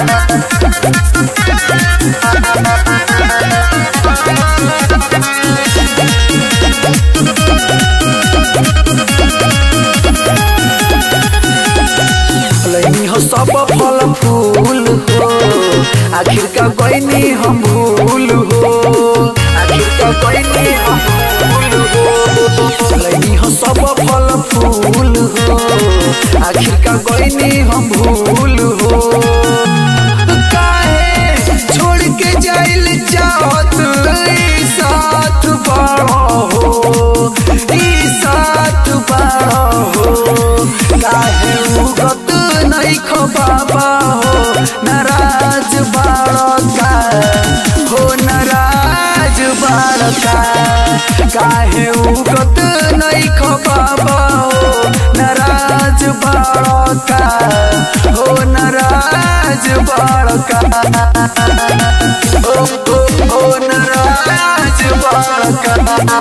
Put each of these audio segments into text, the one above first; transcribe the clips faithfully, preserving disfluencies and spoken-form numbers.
हो सब फल फूल हो, आखिर का गईनी हम भूल हो, आखिर का गईनी हम भूल हो। लईनी हो सब फल फूल हो, आखिर का गईनी हम भूल हो। काहे छोड़ के जाइल चाहत ई साथ बड़ा हो, ई साथ बड़ा हो। काहे उगत नहीं खो बाबा हो, नाराज बाड़का हो, नाराज बाड़का। काहे उगत नहीं खो बाबा हो, नाराज बाड़का हो, नाराज बाड़का हो, हो, हो नाराज बाड़का।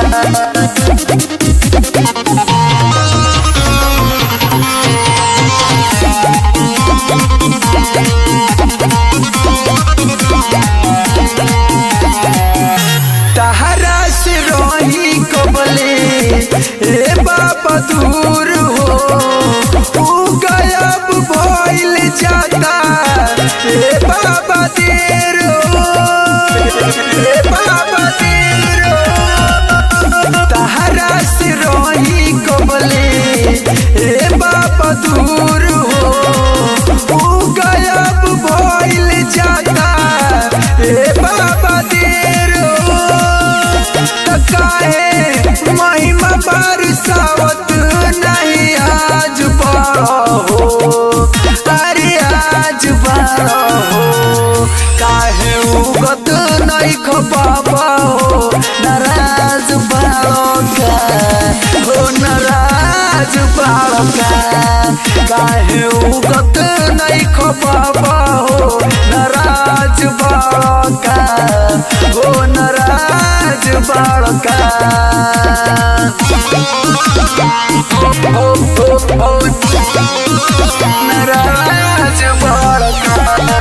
तहरा से रही कबले ए बाबा दूर हो, तू गायब भइल जाता ए बाबा देर हो, ए बाबा देर हो। तहरा से रही कबले ए बाबा दूर हो, तू गायब भइल जाता ए बाबा देर हो। काहे महिमा बरसावत नहीं आज बड़ा हो, अरे आज बड़ा हो। काहे उगत नहीं खो बाबा हो, नाराज बाड़का हो, नाराज बाड़का। काहे उगत नहीं खो बाबा हो, नाराज बाड़का हो, नाराज बाड़का। हो, हो, हो, नाराज बाड़का।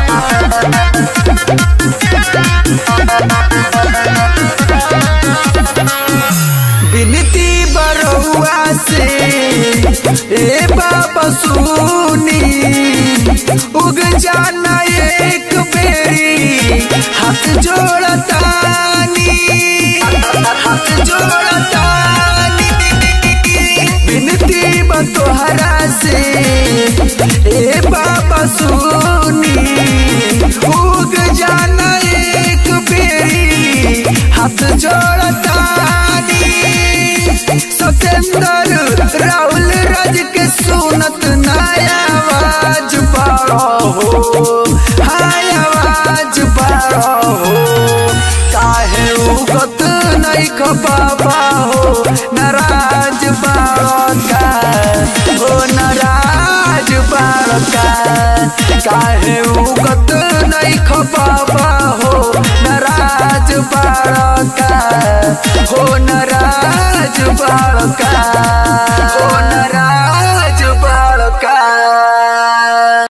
बिनती बरुआ से ए बाबा सुनी, उग जाना एक बेरी हाथ जोड़तानी, हाथ जोड़तानी। बिनती बतोहरा से ए बाबा सुनी, उग जाना एक बेरी हाथ जोड़तानी। सतेंद्र राहुल राज के सुनत नया आवाज बड़ा हो, हाय आवाज बड़ा हो। काहे उगत नहीं खो बाबा हो, नाराज बाड़का हो, नाराज बाड़का। काहे उगत नहीं खो बाबा हो, नाराज बाड़का हो, नाराज बाड़का हो, नाराज बाड़का।